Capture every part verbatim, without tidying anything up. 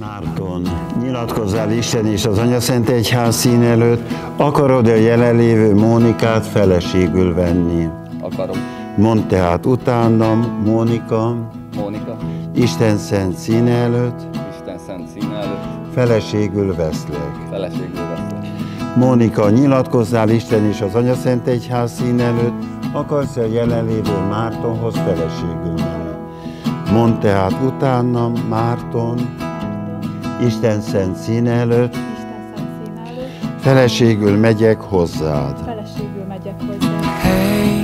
Márton, nyilatkozzál Isten és az Anyaszent Egyház szín előtt, akarod a jelenlévő Mónikát feleségül venni? Akarom. Mondd tehát utánam, Mónika, Mónika, Isten szent színe előtt, Isten szent színe előtt, feleségül veszlek. feleségül veszlek. Mónika, nyilatkozzál Isten és az Anyaszent Egyház szín előtt, akarsz a jelenlévő Mártonhoz feleségül menni? Mondd tehát utánam, Márton, Isten szent színe előtt, Isten szent színe előtt, feleségül megyek hozzád. feleségül megyek hozzá. Hey,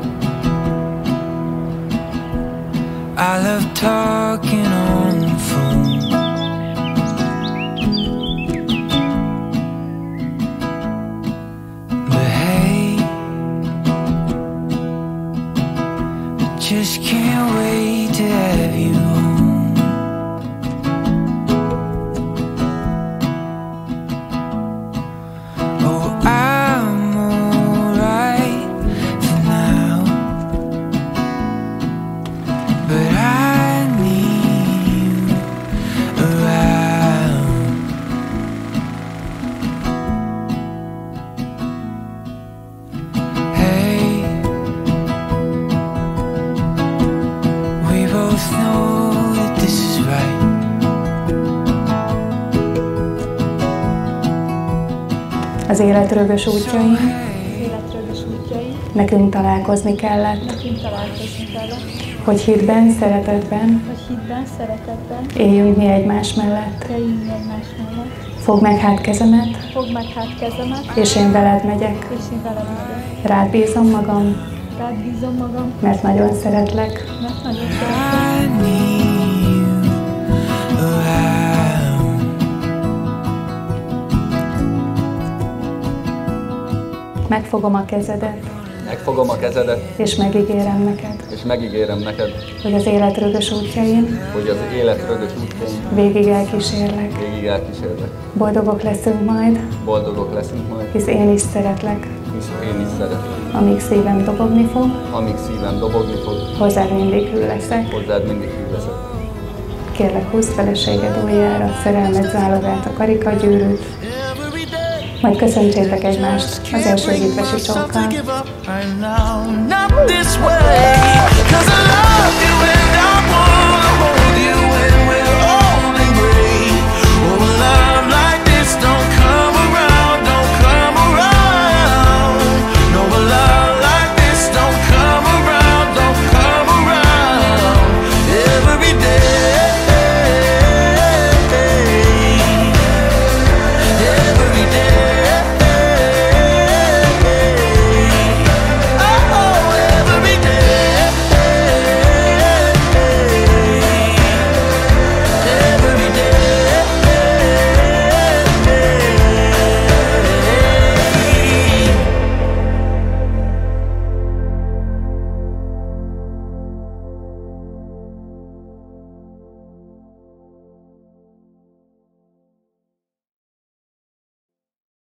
I love talking on the phone. But hey, I just can't wait to have you home. Oh, I'm alright for now, but I need you around. Hey, we both know that this is right. Az élet rögös útjain Élet rögös útjai, nekünk találkozni kellett, nekünk találkozni kellett, hogy hitben, szeretetben hogy hitben, szeretetben éljünk mi egymás mellett. éljünk egymás mellett. Fogd meg hát kezemet, Fogd meg hát kezemet, és én veled megyek. és én veled megyek. Rád bízom magam, Rád bízom magam, mert nagyon szeretlek. mert nagyon szeretlek. I need you around. Megfogom a kezedet, Megfogom a kezedet, és megígérem neked, és megígérem neked, hogy az élet rögös útjain hogy az élet rögös útjain végig elkísérlek. végig elkísérlek. Boldogok leszünk majd, Boldogok leszünk majd, hisz én is szeretlek. hisz én is szeretlek. Amíg szívem dobogni fog, Amíg szívem dobogni fog, hozzád mindig hű leszek. hozzád mindig hű leszek. Kérlek, húzd feleséged ujjára, szerelmed zálogát, a karikagyűrűt, majd köszöntsétek egymást az első hitvesi csókkal. Give up right now, not this way, 'cause I love you and